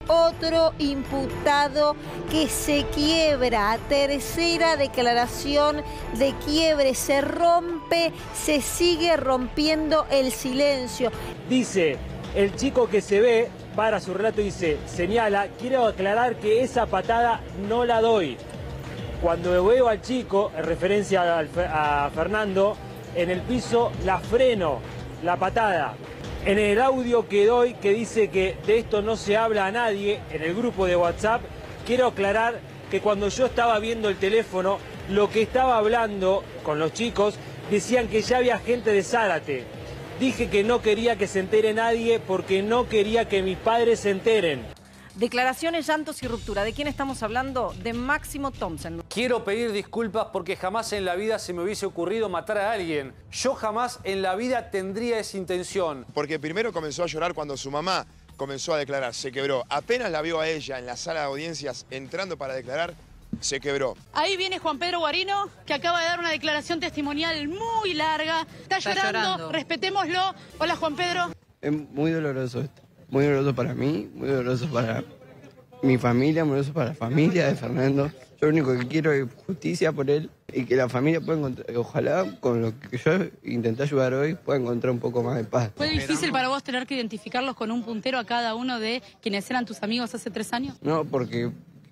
otro imputado que se quiebra. Tercera declaración de quiebre. Se rompe, se sigue rompiendo el silencio. Dice el chico que se ve, para su relato y dice, señala, quiero aclarar que esa patada no la doy. Cuando veo al chico, en referencia a Fernando, en el piso la freno, la patada. En el audio que doy, que dice que de esto no se habla a nadie, en el grupo de WhatsApp, quiero aclarar que cuando yo estaba viendo el teléfono, lo que estaba hablando con los chicos, decían que ya había gente de Zárate. Dije que no quería que se entere nadie porque no quería que mis padres se enteren. Declaraciones, llantos y ruptura. ¿De quién estamos hablando? De Máximo Thompson. Quiero pedir disculpas porque jamás en la vida se me hubiese ocurrido matar a alguien. Yo jamás en la vida tendría esa intención. Porque primero comenzó a llorar cuando su mamá comenzó a declarar, se quebró. Apenas la vio a ella en la sala de audiencias entrando para declarar, se quebró. Ahí viene Juan Pedro Guarino, que acaba de dar una declaración testimonial muy larga. Está llorando, respetémoslo. Hola, Juan Pedro. Es muy doloroso esto. Muy doloroso para mí, muy doloroso para mi familia, muy doloroso para la familia de Fernando. Yo lo único que quiero es justicia por él y que la familia pueda encontrar, ojalá con lo que yo intenté ayudar hoy, pueda encontrar un poco más de paz. ¿Fue difícil para vos tener que identificarlos con un puntero a cada uno de quienes eran tus amigos hace 3 años? No, porque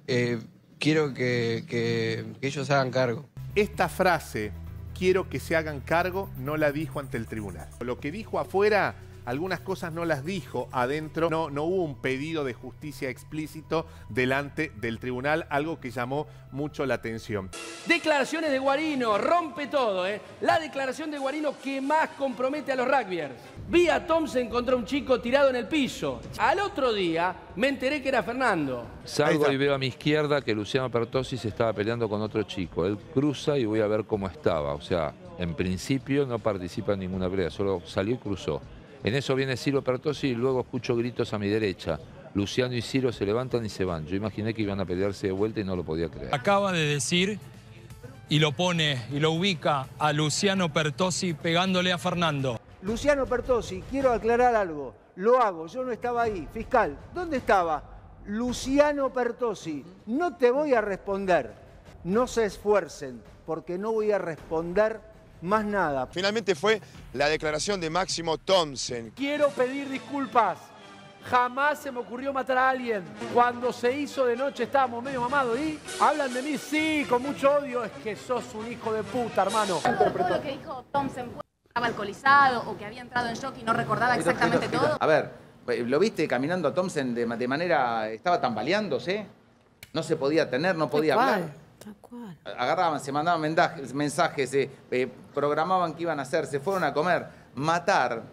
quiero que ellos se hagan cargo. Esta frase, quiero que se hagan cargo, no la dijo ante el tribunal. Lo que dijo afuera, algunas cosas no las dijo adentro. No hubo un pedido de justicia explícito delante del tribunal, algo que llamó mucho la atención. Declaraciones de Guarino, rompe todo, ¿eh? La declaración de Guarino que más compromete a los rugbyers. Vi a Thompson contra un chico tirado en el piso. Al otro día me enteré que era Fernando. Salgo y veo a mi izquierda que Luciano Pertossi se estaba peleando con otro chico. Él cruza y voy a ver cómo estaba. O sea, en principio no participa en ninguna pelea, solo salió y cruzó. En eso viene Ciro Pertossi y luego escucho gritos a mi derecha. Luciano y Ciro se levantan y se van. Yo imaginé que iban a pelearse de vuelta y no lo podía creer. Acaba de decir y lo pone y lo ubica a Luciano Pertossi pegándole a Fernando. Luciano Pertossi, quiero aclarar algo. Lo hago, yo no estaba ahí. Fiscal, ¿dónde estaba? Luciano Pertossi, no te voy a responder. No se esfuercen, porque no voy a responder más nada. Finalmente fue la declaración de Máximo Thompson. Quiero pedir disculpas. Jamás se me ocurrió matar a alguien. Cuando se hizo de noche estábamos medio mamados y hablan de mí, sí, con mucho odio. Es que sos un hijo de puta, hermano. Todo lo que dijo Thompson, estaba alcoholizado o que había entrado en shock y no recordaba exactamente todo. A ver, ¿lo viste caminando a Thompson de manera... estaba tambaleándose? No se podía tener, no podía hablar. Agarraban, se mandaban mensajes, programaban qué iban a hacer, se fueron a comer. Matar.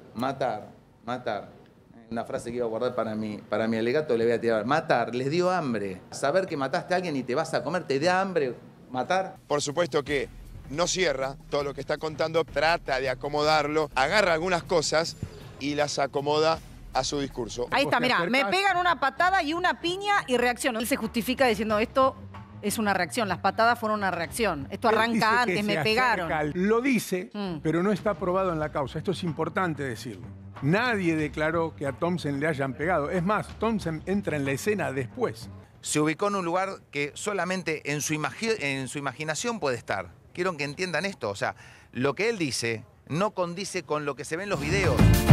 Una frase que iba a guardar para mi alegato, le voy a tirar. Matar, les dio hambre. Saber que mataste a alguien y te vas a comer, ¿te da hambre matar? Por supuesto que no cierra todo lo que está contando, trata de acomodarlo, agarra algunas cosas y las acomoda a su discurso. Ahí está, mirá, me pegan una patada y una piña y reacciono. Él se justifica diciendo esto es una reacción, las patadas fueron una reacción. Esto arranca antes, me pegaron. Lo dice, pero no está probado en la causa. Esto es importante decirlo. Nadie declaró que a Thompson le hayan pegado. Es más, Thompson entra en la escena después. Se ubicó en un lugar que solamente en su imaginación puede estar. Quiero que entiendan esto. O sea, lo que él dice no condice con lo que se ve en los videos.